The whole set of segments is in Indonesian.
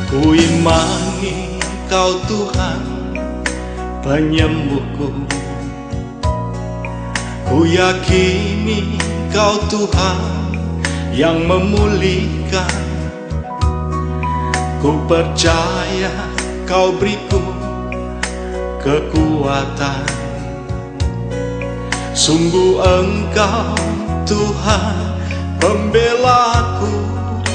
Ku imani Kau Tuhan penyembuhku, ku yakini Kau Tuhan yang memulihkan. Ku percaya Kau beriku kekuatan. Sungguh Engkau Tuhan pembelaku.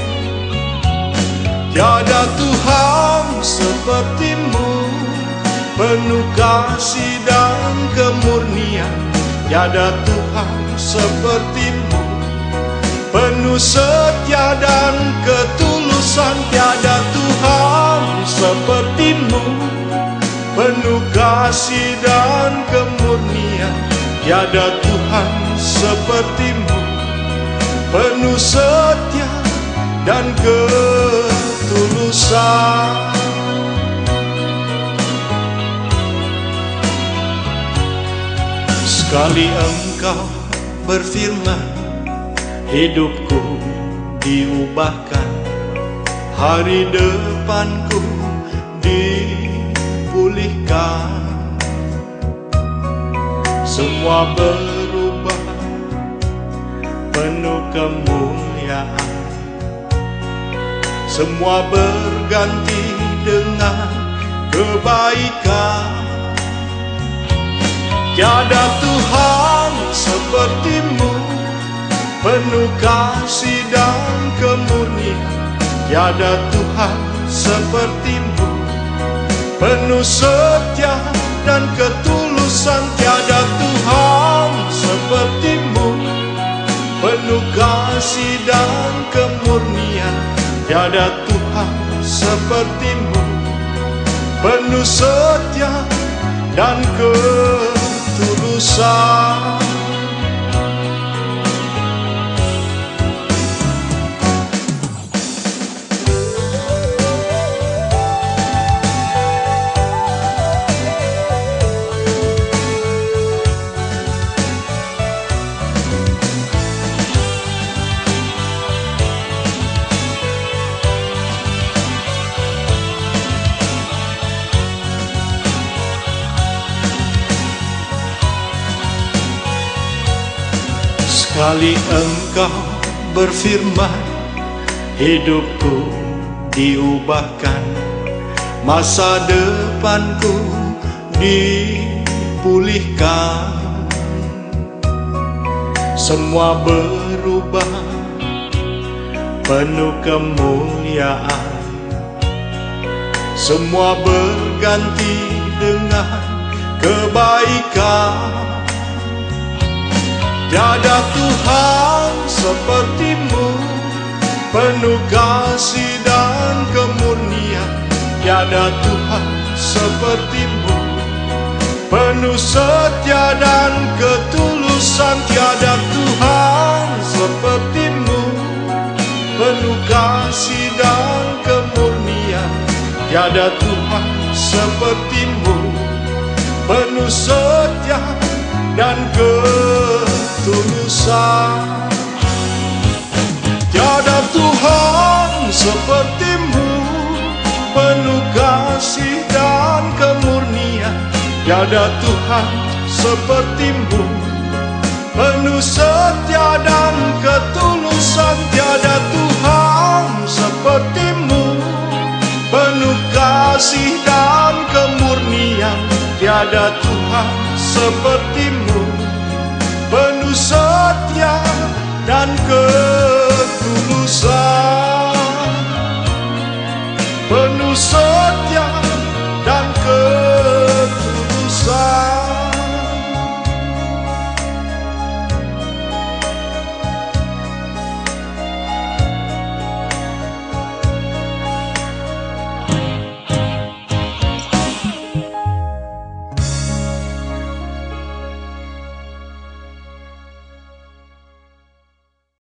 Tiada Tuhan seperti-Mu, penuh kasih dan kemurnian. Tiada Tuhan seperti-Mu, penuh setia dan ketulusan. Tiada Tuhan seperti-Mu, penuh kasih dan kemurnian. Tiada Tuhan seperti-Mu, penuh setia dan ketulusan. Sekali Engkau berfirman, hidupku diubahkan, hari depanku dipulihkan. Semua berubah, penuh kemuliaan. Semua berganti dengan kebaikan. Tiada Tuhan seperti-Mu, penuh kasih dan kemurnian. Tiada Tuhan seperti-Mu, penuh setia dan ketulusan. Tiada Tuhan seperti-Mu, penuh kasih dan kemurnian. Tiada Tuhan seperti-Mu, penuh setia dan ketulusan. Sekali Engkau berfirman, hidupku diubahkan, masa depanku dipulihkan. Semua berubah, penuh kemuliaan. Semua berganti dengan kebaikan. Tiada Tuhan seperti-Mu, penuh kasih dan kemurnian. Tiada Tuhan seperti-Mu, penuh setia dan ketulusan. Tiada Tuhan seperti-Mu, penuh kasih dan kemurnian. Tiada Tuhan seperti-Mu, penuh setia dan ketulusan. Tiada Tuhan seperti-Mu, penuh kasih dan kemurnian. Tiada Tuhan seperti-Mu, penuh setia dan ketulusan. Tiada Tuhan seperti-Mu, penuh kasih dan kemurnian. Tiada Tuhan seperti-Mu, penuh setia dan